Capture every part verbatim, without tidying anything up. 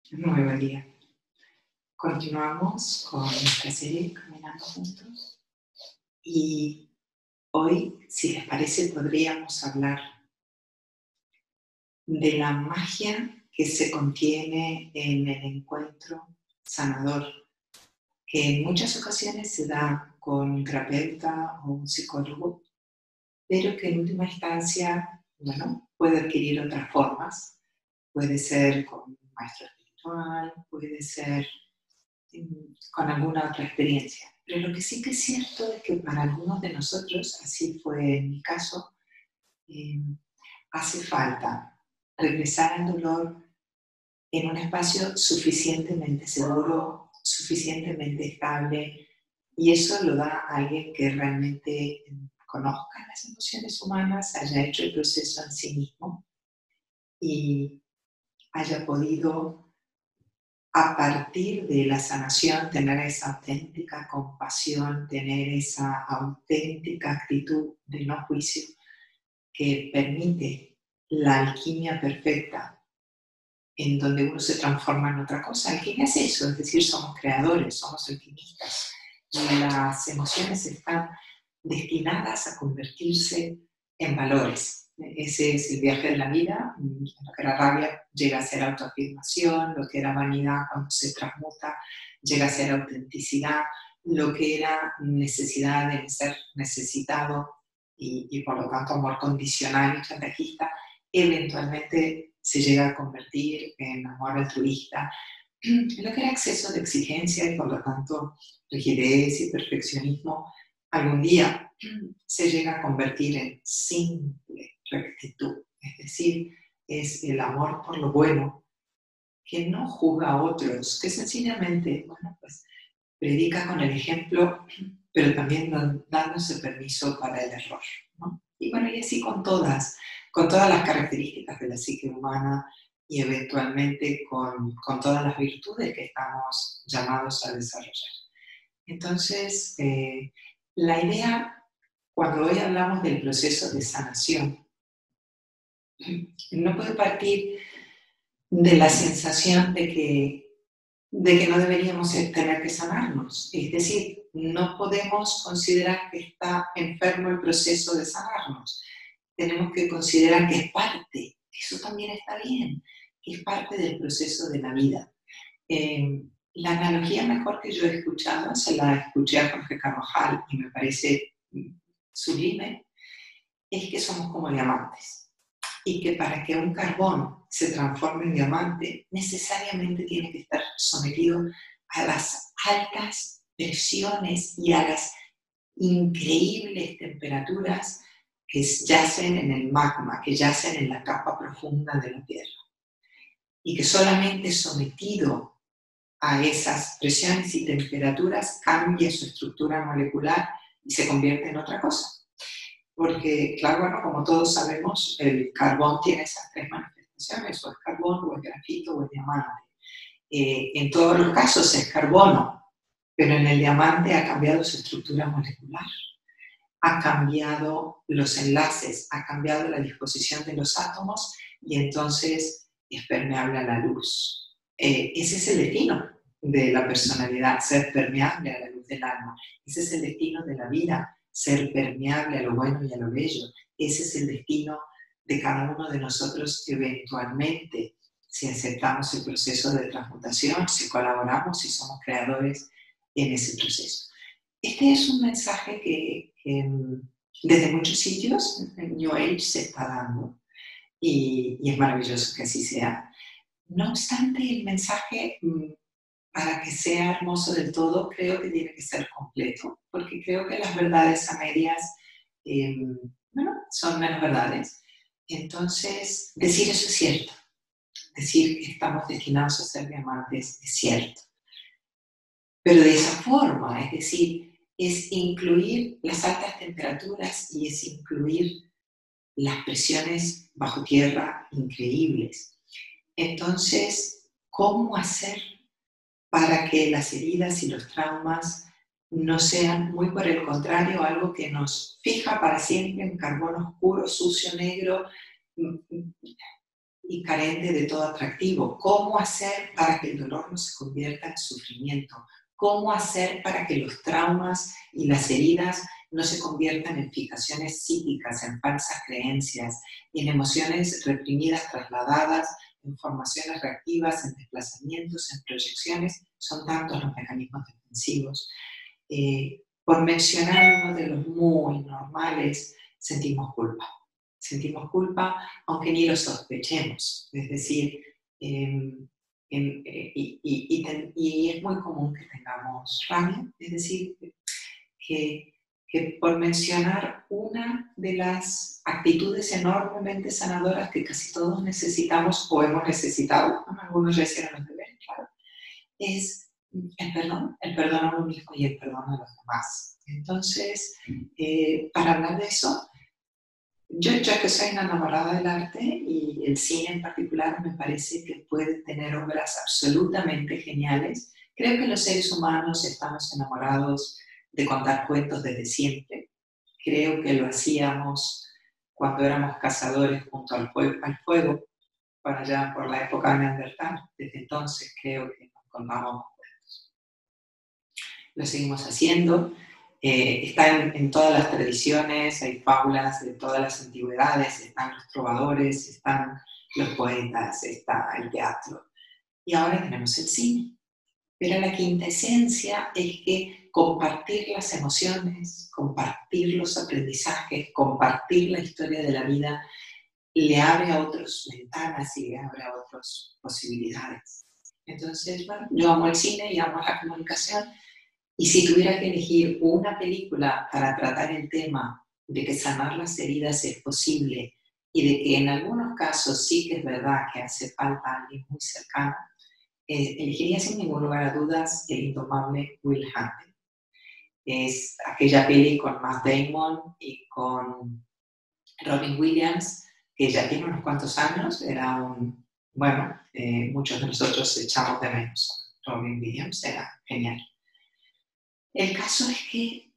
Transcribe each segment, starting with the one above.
Muy buen día. Continuamos con nuestra serie Caminando Juntos y hoy, si les parece, podríamos hablar de la magia que se contiene en el encuentro sanador, que en muchas ocasiones se da con un terapeuta o un psicólogo, pero que en última instancia, bueno, puede adquirir otras formas. Puede ser con un maestro espiritual, puede ser con alguna otra experiencia. Pero lo que sí que es cierto es que para algunos de nosotros, así fue en mi caso, eh, hace falta regresar al dolor en un espacio suficientemente seguro, suficientemente estable, y eso lo da a alguien que realmente conozca las emociones humanas, haya hecho el proceso en sí mismo y haya podido, a partir de la sanación, tener esa auténtica compasión, tener esa auténtica actitud de no juicio que permite la alquimia perfecta, en donde uno se transforma en otra cosa. Alquimia es eso, es decir, somos creadores, somos alquimistas, y las emociones están destinadas a convertirse en valores. Ese es el viaje de la vida. Lo que era rabia llega a ser autoafirmación, lo que era vanidad cuando se transmuta llega a ser autenticidad, lo que era necesidad de ser necesitado y, y por lo tanto amor condicional y chantajista, eventualmente se llega a convertir en amor altruista, lo que era exceso de exigencia y por lo tanto rigidez y perfeccionismo, algún día se llega a convertir en simple rectitud, es decir, es el amor por lo bueno, que no juzga a otros, que sencillamente, bueno, pues predica con el ejemplo, pero también dándose permiso para el error, ¿no? Y bueno, y así con todas, con todas las características de la psique humana y eventualmente con, con todas las virtudes que estamos llamados a desarrollar. Entonces, eh, la idea, cuando hoy hablamos del proceso de sanación, no puede partir de la sensación de que, de que no deberíamos tener que sanarnos. Es decir, no podemos considerar que está enfermo el proceso de sanarnos. Tenemos que considerar que es parte, eso también está bien, que es parte del proceso de la vida. Eh, la analogía mejor que yo he escuchado, se la escuché a Jorge Carvajal y me parece sublime, es que somos como diamantes y que para que un carbón se transforme en diamante necesariamente tiene que estar sometido a las altas presiones y a las increíbles temperaturas que yacen en el magma, que yacen en la capa profunda de la Tierra, y que solamente sometido a esas presiones y temperaturas cambia su estructura molecular y se convierte en otra cosa. Porque, claro, bueno, como todos sabemos, el carbón tiene esas tres manifestaciones, o es carbón, o es grafito, o es diamante. Eh, en todos los casos es carbono, pero en el diamante ha cambiado su estructura molecular, ha cambiado los enlaces, ha cambiado la disposición de los átomos y entonces es permeable a la luz. Eh, ese es el destino de la personalidad, ser permeable a la luz del alma. Ese es el destino de la vida, ser permeable a lo bueno y a lo bello. Ese es el destino de cada uno de nosotros eventualmente, si aceptamos el proceso de transmutación, si colaboramos, si somos creadores en ese proceso. Este es un mensaje que, que desde muchos sitios en New Age se está dando y, y es maravilloso que así sea. No obstante, el mensaje, para que sea hermoso del todo, creo que tiene que ser completo, porque creo que las verdades a medias, eh, bueno, son menos verdades. Entonces, decir eso es cierto. Decir que estamos destinados a ser diamantes es cierto. Pero de esa forma, es decir, es incluir las altas temperaturas y es incluir las presiones bajo tierra increíbles. Entonces, ¿cómo hacer para que las heridas y los traumas no sean, muy por el contrario, algo que nos fija para siempre en carbón oscuro, sucio, negro, y carente de todo atractivo. ¿Cómo hacer para que el dolor no se convierta en sufrimiento? ¿Cómo hacer para que los traumas y las heridas no se conviertan en fijaciones psíquicas, en falsas creencias, en emociones reprimidas trasladadas, en formaciones reactivas, en desplazamientos, en proyecciones? Son tantos los mecanismos defensivos. Eh, por mencionar uno de los muy normales, sentimos culpa. Sentimos culpa aunque ni lo sospechemos. Es decir, eh, en, eh, y, y, y, ten, y es muy común que tengamos rabia. Es decir, que, que por mencionar una de las actitudes enormemente sanadoras que casi todos necesitamos o hemos necesitado, ¿no? Algunos ya hicieron los deberes, claro, es el perdón, el perdón a uno mismo y el perdón a los demás. Entonces, eh, para hablar de eso, yo ya que soy una enamorada del arte y el cine en particular me parece que puede tener obras absolutamente geniales. Creo que los seres humanos estamos enamorados de contar cuentos desde siempre. Creo que lo hacíamos cuando éramos cazadores junto al fuego, al fuego para allá por la época de Neandertal. Desde entonces creo que nos contábamos cuentos. Lo seguimos haciendo. Eh, está en, en todas las tradiciones, hay fábulas de todas las antigüedades, están los trovadores, están los poetas, está el teatro. Y ahora tenemos el cine. Pero la quinta esencia es que compartir las emociones, compartir los aprendizajes, compartir la historia de la vida, le abre a otras ventanas y le abre a otras posibilidades. Entonces, bueno, yo amo el cine y amo la comunicación. Y si tuviera que elegir una película para tratar el tema de que sanar las heridas es posible y de que en algunos casos sí que es verdad que hace falta alguien muy cercano, eh, elegiría sin ningún lugar a dudas El indomable Will Hunting. Es aquella peli con Matt Damon y con Robin Williams, que ya tiene unos cuantos años, era un, bueno, eh, muchos de nosotros echamos de menos. Robin Williams era genial. El caso es que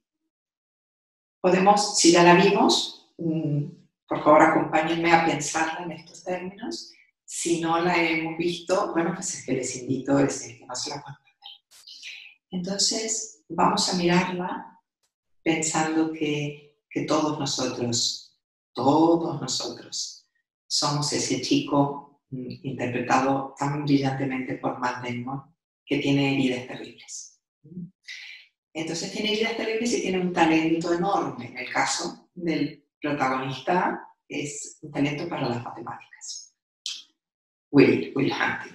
podemos, si ya la vimos, mmm, por favor acompáñenme a pensarla en estos términos. Si no la hemos visto, bueno, pues es que les invito a decir que no se la pueden perder. Entonces, vamos a mirarla pensando que, que todos nosotros, todos nosotros, somos ese chico mmm, interpretado tan brillantemente por Matt Damon, que tiene heridas terribles. Entonces tiene heridas terribles y tiene un talento enorme. En el caso del protagonista es un talento para las matemáticas. Will, Will Hunting.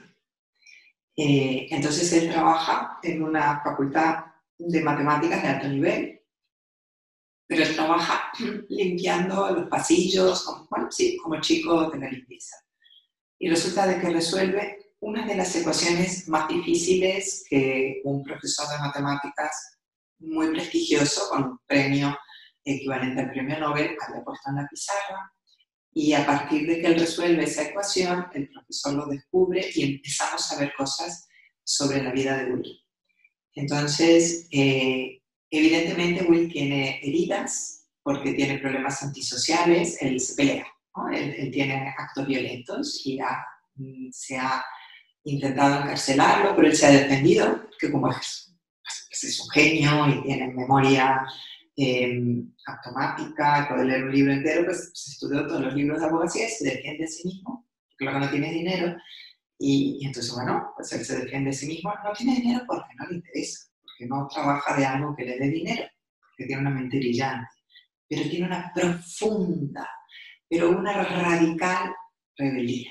Eh, entonces él trabaja en una facultad de matemáticas de alto nivel, pero él trabaja limpiando los pasillos, como, bueno, sí, como chico de la limpieza. Y resulta de que resuelve una de las ecuaciones más difíciles que un profesor de matemáticas muy prestigioso, con un premio equivalente al premio Nobel, había puesto en la pizarra, y a partir de que él resuelve esa ecuación, el profesor lo descubre y empezamos a ver cosas sobre la vida de Will. Entonces, eh, evidentemente Will tiene heridas, porque tiene problemas antisociales, él se pelea, ¿no? él, él tiene actos violentos y ha, se ha intentado encarcelarlo, pero él se ha defendido, que como es pues es un genio y tiene memoria eh, automática, puede leer un libro entero, pues se estudió todos los libros de abogacía y se defiende a sí mismo, porque lo que no tiene es dinero, y, y entonces, bueno, pues él se defiende a sí mismo, no tiene dinero porque no le interesa, porque no trabaja de algo que le dé dinero, porque tiene una mente brillante, pero tiene una profunda, pero una radical rebeldía.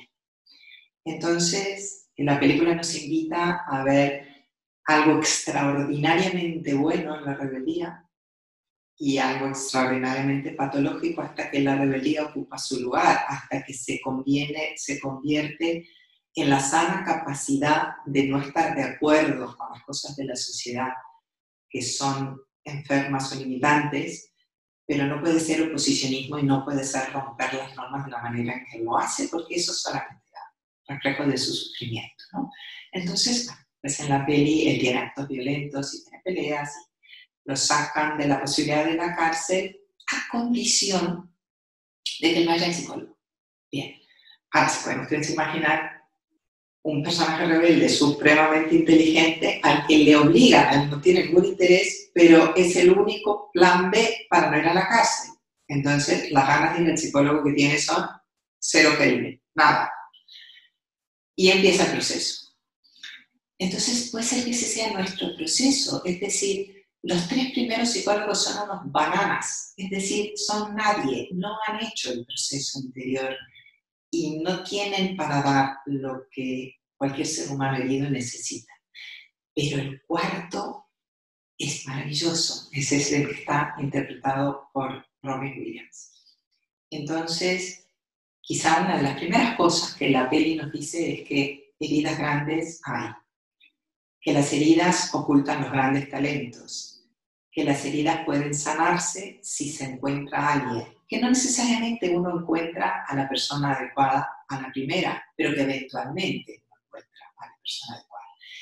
Entonces, la película nos invita a ver algo extraordinariamente bueno en la rebeldía y algo extraordinariamente patológico hasta que la rebeldía ocupa su lugar, hasta que se, conviene, se convierte en la sana capacidad de no estar de acuerdo con las cosas de la sociedad que son enfermas o limitantes, pero no puede ser oposicionismo y no puede ser romper las normas de la manera en que lo hace, porque eso solamente da reflejo de su sufrimiento, ¿no? Entonces, pues en la peli él tiene actos violentos y tiene peleas, y lo sacan de la posibilidad de la cárcel a condición de que él vaya al psicólogo. Bien, Ahora se pueden ustedes imaginar un personaje rebelde supremamente inteligente al que le obligan, él no tiene ningún interés, pero es el único plan B para no ir a la cárcel. Entonces, las ganas del psicólogo que tiene son cero cariño, nada. Y empieza el proceso. Entonces, puede ser que ese sea nuestro proceso, es decir, los tres primeros psicólogos son unos bananas, es decir, son nadie, no han hecho el proceso interior y no tienen para dar lo que cualquier ser humano herido necesita. Pero el cuarto es maravilloso, ese es el que está interpretado por Robin Williams. Entonces, quizá una de las primeras cosas que la peli nos dice es que heridas grandes hay, que las heridas ocultan los grandes talentos, que las heridas pueden sanarse si se encuentra a alguien, que no necesariamente uno encuentra a la persona adecuada a la primera, pero que eventualmente uno encuentra a la persona adecuada.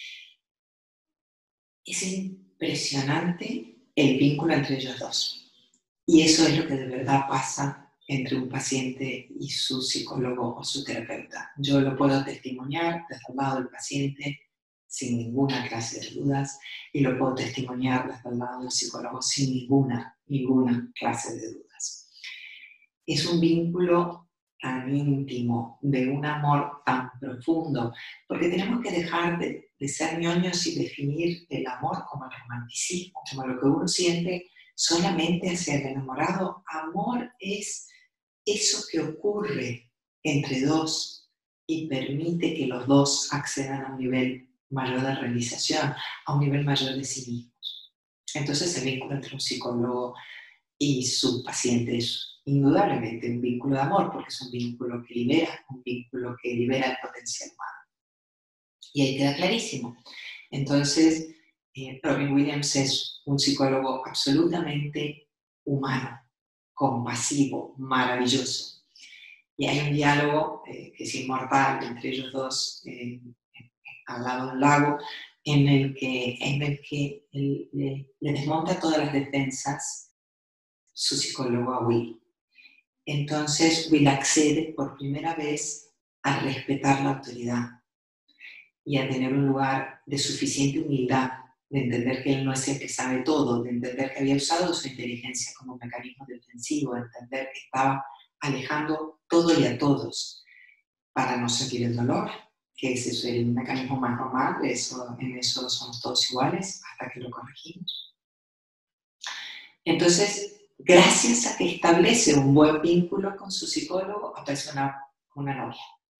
Es impresionante el vínculo entre ellos dos. Y eso es lo que de verdad pasa entre un paciente y su psicólogo o su terapeuta. Yo lo puedo testimoniar desde el lado del paciente sin ninguna clase de dudas y lo puedo testimoniar desde el lado del psicólogo sin ninguna, ninguna clase de dudas. Es un vínculo tan íntimo, de un amor tan profundo, porque tenemos que dejar de, de ser ñoños y definir el amor como el romanticismo, como lo que uno siente solamente hacia el enamorado. Amor es eso que ocurre entre dos y permite que los dos accedan a un nivel mayor de realización, a un nivel mayor de sí mismos. Entonces el vínculo entre un psicólogo y su paciente es indudablemente un vínculo de amor, porque es un vínculo que libera, un vínculo que libera el potencial humano. Y ahí queda clarísimo. Entonces, eh, Robin Williams es un psicólogo absolutamente humano, compasivo, maravilloso. Y hay un diálogo eh, que es inmortal entre ellos dos eh, al lado del lago, en el que, en el que él, le, le desmonta todas las defensas su psicólogo a Will. Entonces Will accede por primera vez a respetar la autoridad y a tener un lugar de suficiente humildad, de entender que él no es el que sabe todo, de entender que había usado su inteligencia como mecanismo defensivo, de entender que estaba alejando todo y a todos para no sentir el dolor, que ese es el mecanismo más normal, eso, en eso somos todos iguales hasta que lo corregimos. Entonces, gracias a que establece un buen vínculo con su psicólogo, aparece una, una novia.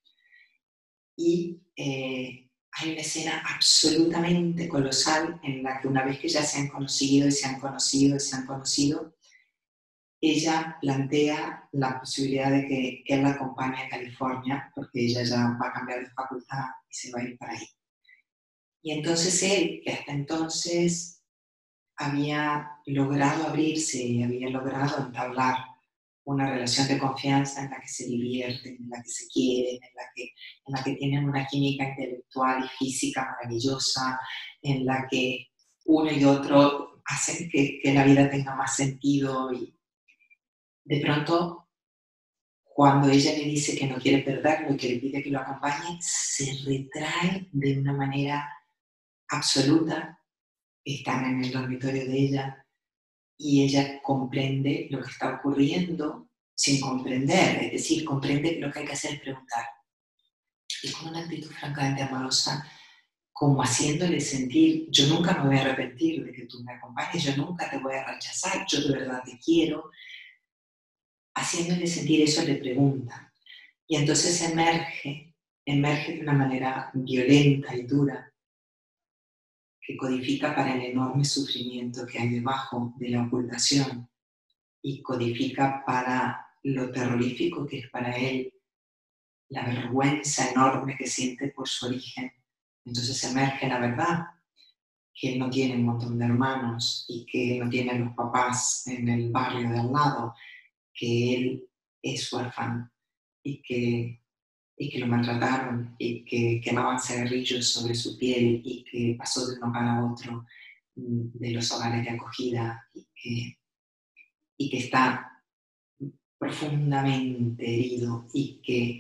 Y eh, hay una escena absolutamente colosal en la que una vez que ya se han conocido y se han conocido y se han conocido, ella plantea la posibilidad de que él la acompañe a California, porque ella ya va a cambiar de facultad y se va a ir para ahí. Y entonces él, que hasta entonces había logrado abrirse y había logrado entablar una relación de confianza en la que se divierten, en la que se quieren, en la que, en la que tienen una química intelectual y física maravillosa, en la que uno y otro hacen que, que la vida tenga más sentido. Y de pronto, cuando ella le dice que no quiere perderlo y que le pide que lo acompañe, se retrae de una manera absoluta. Están en el dormitorio de ella y ella comprende lo que está ocurriendo sin comprender, es decir, comprende que lo que hay que hacer es preguntar. Y con una actitud francamente amorosa, como haciéndole sentir, yo nunca me voy a arrepentir de que tú me acompañes, yo nunca te voy a rechazar, yo de verdad te quiero. Haciéndole sentir eso, le pregunta. Y entonces emerge, emerge de una manera violenta y dura, que codifica para el enorme sufrimiento que hay debajo de la ocultación y codifica para lo terrorífico que es para él la vergüenza enorme que siente por su origen. Entonces emerge la verdad, que él no tiene un montón de hermanos y que él no tiene a los papás en el barrio de al lado, que él es huérfano y que, y que lo maltrataron y que quemaban cigarrillos sobre su piel y que pasó de un hogar a otro de los hogares de acogida y que, y que está profundamente herido y que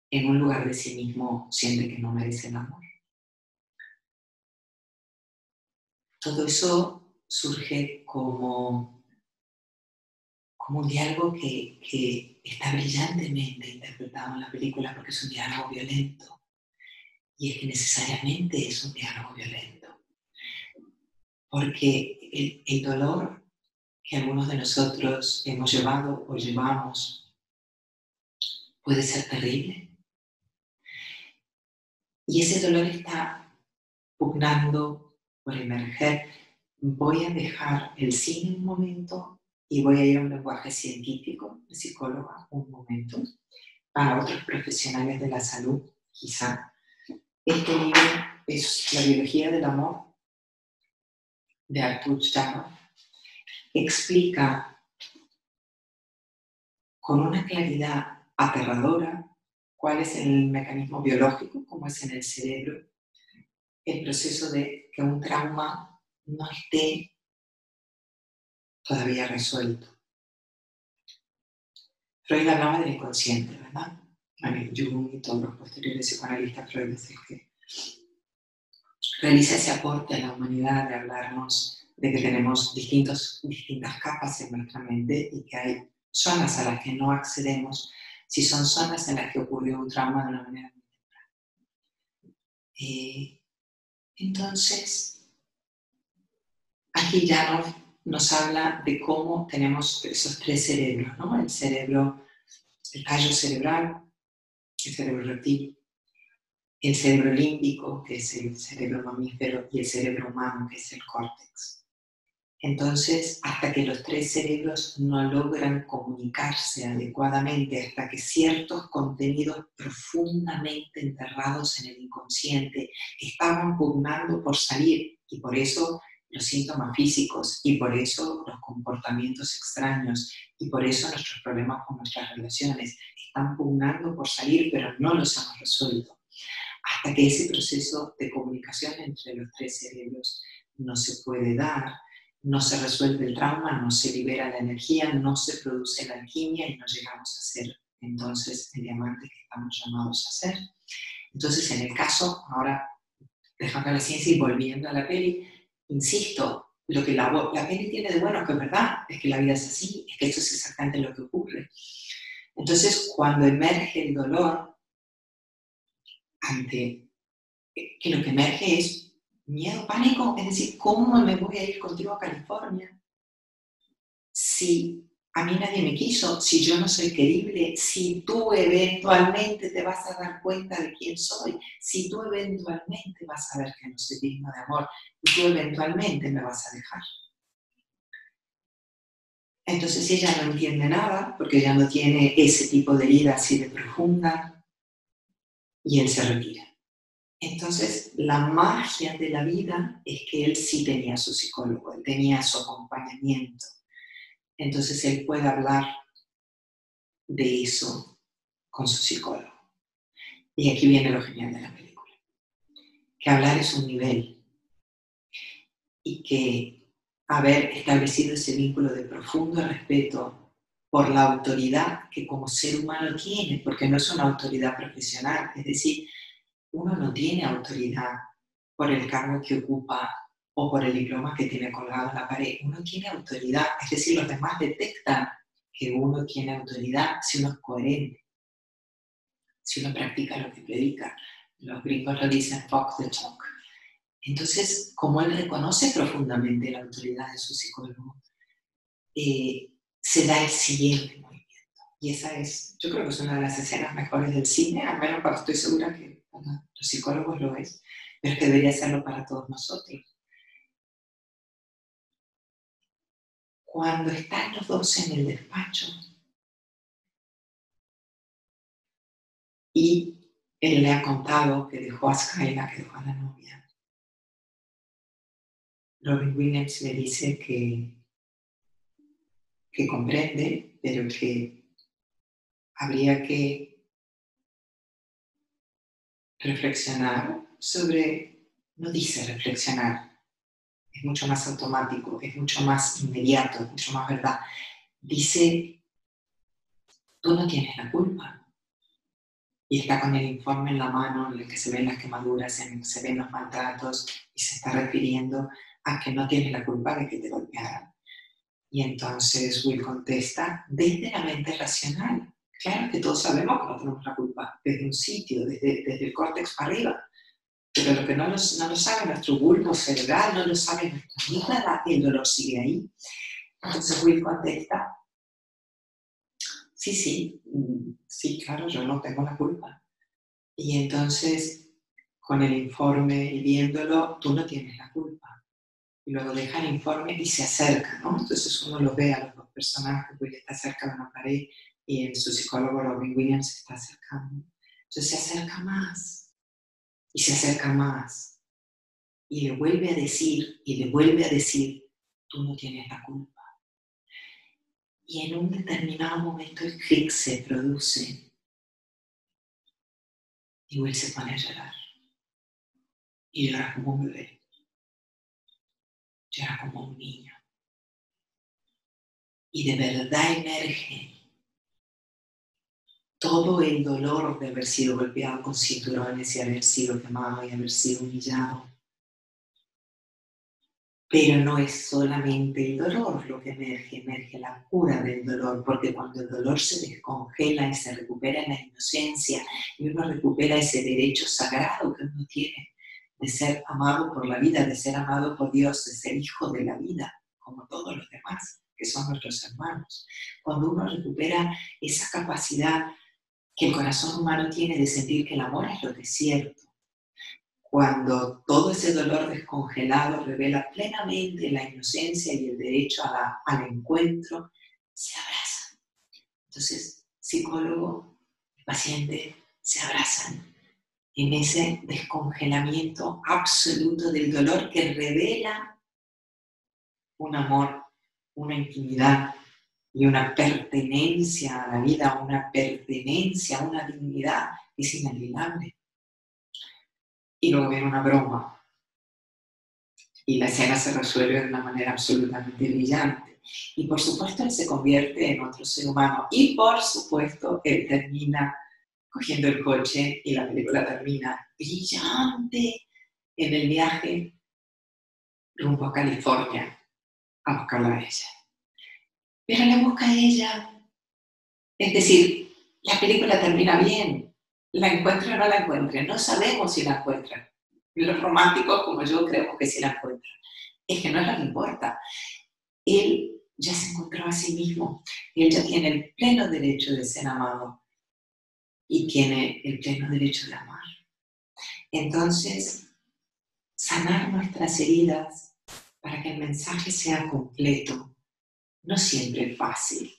en un lugar de sí mismo siente que no merece el amor. Todo eso surge como, como un diálogo que, que está brillantemente interpretado en la película porque es un diálogo violento. Y es que necesariamente es un diálogo violento. Porque el, el dolor que algunos de nosotros hemos llevado o llevamos puede ser terrible. Y ese dolor está pugnando por emerger. Voy a dejar el cine un momento y voy a ir a un lenguaje científico, de psicóloga, un momento. Para otros profesionales de la salud, quizá. Este libro es La biología del amor, de Arthur Charo. Explica con una claridad aterradora cuál es el mecanismo biológico, cómo es en el cerebro, el proceso de que un trauma no esté todavía resuelto. Freud hablaba del inconsciente, ¿verdad? Bueno, Jung y todos los posteriores psicoanalistas Freud es el que realiza ese aporte a la humanidad de hablarnos de que tenemos distintos, distintas capas en nuestra mente y que hay zonas a las que no accedemos si son zonas en las que ocurrió un trauma de una manera muy temprana. Eh, entonces, aquí ya nos, nos habla de cómo tenemos esos tres cerebros, ¿no? El cerebro, el tallo cerebral, el cerebro reptil, el cerebro límbico, que es el cerebro mamífero, y el cerebro humano, que es el córtex. Entonces, hasta que los tres cerebros no logran comunicarse adecuadamente, hasta que ciertos contenidos profundamente enterrados en el inconsciente estaban pugnando por salir, y por eso los síntomas físicos, y por eso los comportamientos extraños, y por eso nuestros problemas con nuestras relaciones están pugnando por salir, pero no los hemos resuelto. Hasta que ese proceso de comunicación entre los tres cerebros no se puede dar, no se resuelve el trauma, no se libera la energía, no se produce la alquimia y no llegamos a ser entonces el diamante que estamos llamados a ser. Entonces, en el caso, ahora dejando la ciencia y volviendo a la peli, insisto, lo que la, la peli tiene de bueno, que es verdad, es que la vida es así, es que esto es exactamente lo que ocurre. Entonces, cuando emerge el dolor, ante que lo que emerge es miedo, pánico, es decir, ¿cómo me voy a ir contigo a California? Si a mí nadie me quiso, si yo no soy querible, si tú eventualmente te vas a dar cuenta de quién soy, si tú eventualmente vas a ver que no soy digno de amor, y tú eventualmente me vas a dejar. Entonces ella no entiende nada, porque ella no tiene ese tipo de herida así de profunda, y él se retira. Entonces, la magia de la vida es que él sí tenía su psicólogo, él tenía su acompañamiento. Entonces, él puede hablar de eso con su psicólogo. Y aquí viene lo genial de la película. Que hablar es un nivel. Y que haber establecido ese vínculo de profundo respeto por la autoridad que como ser humano tiene, porque no es una autoridad profesional, es decir, uno no tiene autoridad por el cargo que ocupa o por el diploma que tiene colgado en la pared. Uno tiene autoridad, es decir, los demás detectan que uno tiene autoridad si uno es coherente, si uno practica lo que predica. Los gringos lo dicen walk the talk. Entonces, como él reconoce profundamente la autoridad de su psicólogo, eh, se da el siguiente movimiento. Y esa es, yo creo que es una de las escenas mejores del cine, al menos para, estoy segura que para los psicólogos lo es, pero que debería serlo para todos nosotros. Cuando están los dos en el despacho y él le ha contado que dejó a Skyla, que dejó a la novia, Robin Williams le dice que, que comprende, pero que habría que reflexionar sobre, no dice reflexionar, es mucho más automático, es mucho más inmediato, es mucho más verdad. Dice, tú no tienes la culpa. y está con el informe en la mano en el que se ven las quemaduras, en el que se ven los maltratos, y se está refiriendo a que no tienes la culpa de que te golpearan. Y entonces Will contesta desde la mente racional. Claro que todos sabemos que no tenemos la culpa, desde un sitio, desde, desde el córtex para arriba. Pero lo que no lo, no lo sabe nuestro bulbo cerebral, no lo sabe nuestra amígdala, el dolor sigue ahí. Entonces Will contesta, sí, sí, sí, claro, yo no tengo la culpa. Y entonces, con el informe y viéndolo, tú no tienes la culpa. Y luego deja el informe y se acerca, ¿no? Entonces uno lo ve a los dos personajes, Will está cerca de una pared y el, su psicólogo Robin Williams se está acercando. Entonces se acerca más y se acerca más y le vuelve a decir y le vuelve a decir, tú no tienes la culpa. Y en un determinado momento el clic se produce y Will se pone a llorar. Y llora como un bebé. Llora como un niño. Y de verdad emerge todo el dolor de haber sido golpeado con cinturones y haber sido quemado y haber sido humillado. Pero no es solamente el dolor lo que emerge, emerge la cura del dolor, porque cuando el dolor se descongela y se recupera en la inocencia y uno recupera ese derecho sagrado que uno tiene de ser amado por la vida, de ser amado por Dios, de ser hijo de la vida, como todos los demás, que son nuestros hermanos. Cuando uno recupera esa capacidad que el corazón humano tiene de sentir que el amor es lo que es cierto, cuando todo ese dolor descongelado revela plenamente la inocencia y el derecho a la, al encuentro, se abrazan. Entonces, psicólogo y paciente se abrazan en ese descongelamiento absoluto del dolor que revela un amor, una intimidad y una pertenencia a la vida, una pertenencia, una dignidad que es inalienable. Y luego viene una broma. Y la escena se resuelve de una manera absolutamente brillante. Y por supuesto él se convierte en otro ser humano. Y por supuesto él termina cogiendo el coche y la película termina brillante en el viaje rumbo a California a buscarla a ella. Pero la busca a ella. Es decir, la película termina bien. La encuentra o no la encuentra. No sabemos si la encuentra. Los románticos como yo creemos que sí la encuentran. Es que no es lo que importa. Él ya se encontró a sí mismo. Él ya tiene el pleno derecho de ser amado y tiene el pleno derecho de amar. Entonces, sanar nuestras heridas para que el mensaje sea completo no siempre es fácil.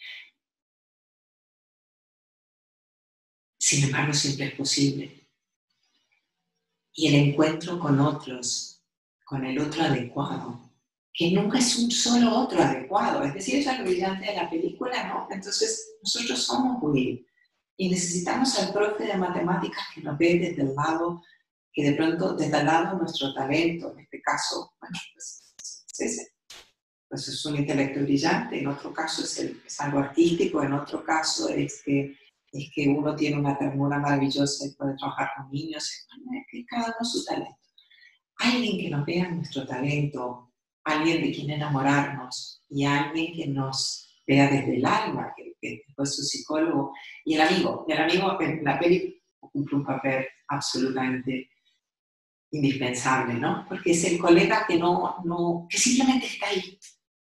Sin embargo, siempre es posible. Y el encuentro con otros, con el otro adecuado, que nunca es un solo otro adecuado. Es decir, eso es lo brillante de la película, ¿no? Entonces, nosotros somos Will y necesitamos al profe de matemáticas que nos ve desde el lado, que de pronto, desde el lado de nuestro talento, en este caso, bueno, pues es ese. Pues es un intelecto brillante, en otro caso es, el, es algo artístico, en otro caso es que, es que uno tiene una ternura maravillosa y puede trabajar con niños, bueno, es que cada uno su talento. Alguien que nos vea nuestro talento, alguien de quien enamorarnos y alguien que nos vea desde el alma, que, que fue su psicólogo, y el amigo. Y el amigo en la peli cumple un papel absolutamente indispensable, ¿no? Porque es el colega que, no, no, que simplemente está ahí.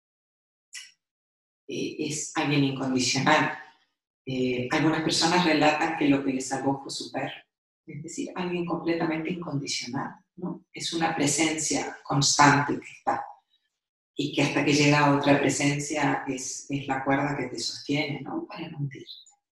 Eh, es alguien incondicional. Eh, algunas personas relatan que lo que les salvó fue su perro. Es decir, alguien completamente incondicional, ¿no? Es una presencia constante que está. Y que hasta que llega otra presencia es, es la cuerda que te sostiene, ¿no? Para no hundirte.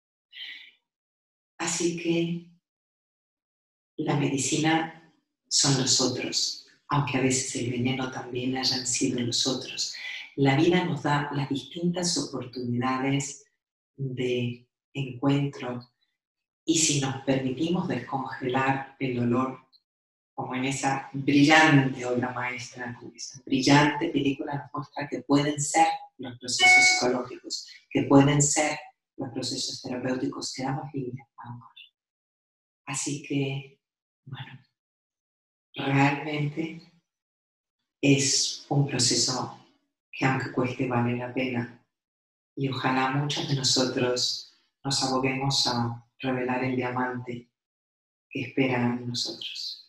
Así que la medicina son los otros, aunque a veces el veneno también hayan sido los otros. La vida nos da las distintas oportunidades de encuentro y si nos permitimos descongelar el dolor, como en esa brillante obra maestra, esa brillante película nos muestra que pueden ser los procesos psicológicos, que pueden ser los procesos terapéuticos, quedamos libres para amar. Así que, bueno, realmente es un proceso que aunque cueste vale la pena y ojalá muchos de nosotros nos aboguemos a revelar el diamante que espera en nosotros.